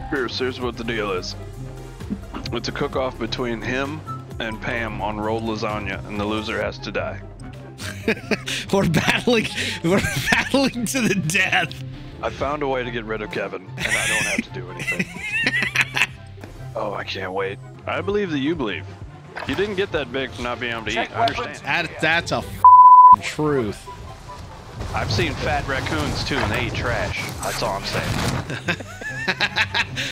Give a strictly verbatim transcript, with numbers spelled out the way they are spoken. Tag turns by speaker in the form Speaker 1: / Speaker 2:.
Speaker 1: Pierce, here's what the deal is. It's a cook-off between him and Pam on rolled lasagna, and the loser has to die.
Speaker 2: We're battling. We're battling to the death.
Speaker 1: I found a way to get rid of Kevin, and I don't have to do anything. Oh, I can't wait. I believe that you believe. You didn't get that big for not being able to
Speaker 3: Check
Speaker 1: eat. I understand.
Speaker 2: That, that's a f truth.
Speaker 1: I've seen fat raccoons too, and they eat trash. That's all I'm saying.